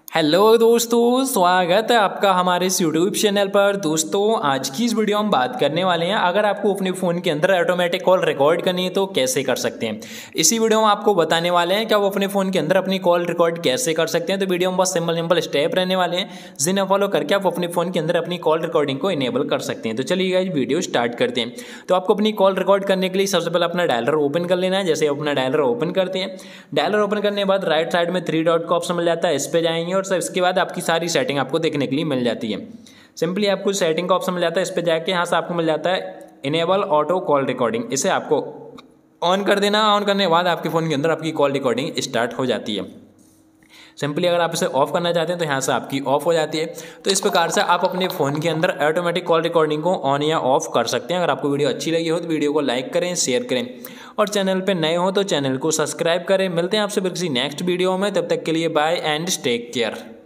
Hello दोस्तों, स्वागत है आपका हमारे इस यूट्यूब चैनल पर। दोस्तों, आज की इस वीडियो हम बात करने वाले हैं, अगर आपको अपने फ़ोन के अंदर ऑटोमेटिक कॉल रिकॉर्ड करनी है तो कैसे कर सकते हैं। इसी वीडियो में आपको बताने वाले हैं कि आप अपने फ़ोन के अंदर अपनी कॉल रिकॉर्ड कैसे कर सकते हैं। तो वीडियो में बहुत सिंपल स्टेप रहने वाले हैं, जिन्हें फॉलो करके आप अपने फ़ोन के अंदर अपनी कॉल रिकॉर्डिंग को इनेबल कर सकते हैं। तो चलिए गाइस, वीडियो स्टार्ट करते हैं। तो आपको अपनी कॉल रिकॉर्ड करने के लिए सबसे पहले अपना डायलर ओपन कर लेना है। जैसे अपना डायलर ओपन करते हैं, डायलर ओपन करने के बाद राइट साइड में 3 डॉट का ऑप्शन मिल जाता है, इस पर जाएंगे और इसके बाद आपकी सारी सेटिंग आपको देखने के लिए मिल जाती है। सिंपली आपको सेटिंग का ऑप्शन मिल जाता है, इस पे जाके यहाँ से आपको मिल जाता है इनेबल ऑटो कॉल रिकॉर्डिंग। इसे आपको ऑन कर देना। ऑन करने के बाद आपके फ़ोन के अंदर आपकी कॉल रिकॉर्डिंग स्टार्ट हो जाती है। सिंपली अगर आप इसे ऑफ करना चाहते हैं तो यहाँ से आपकी ऑफ हो जाती है। तो इस प्रकार से आप अपने फ़ोन के अंदर ऑटोमेटिक कॉल रिकॉर्डिंग को ऑन या ऑफ कर सकते हैं। अगर आपको वीडियो अच्छी लगी हो तो वीडियो को लाइक करें, शेयर करें और चैनल पे नए हो तो चैनल को सब्सक्राइब करें। मिलते हैं आपसे फिर किसी नेक्स्ट वीडियो में, तब तक के लिए बाय एंड टेक केयर।